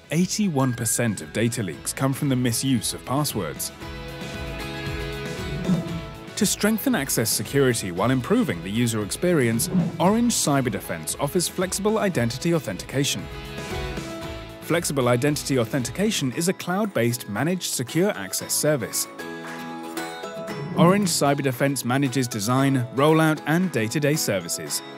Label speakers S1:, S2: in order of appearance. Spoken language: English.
S1: 81% of data leaks come from the misuse of passwords. To strengthen access security while improving the user experience, Orange Cyberdefense offers flexible identity authentication. Flexible identity authentication is a cloud-based managed secure access service. Orange Cyberdefense manages design, rollout, and day-to-day services.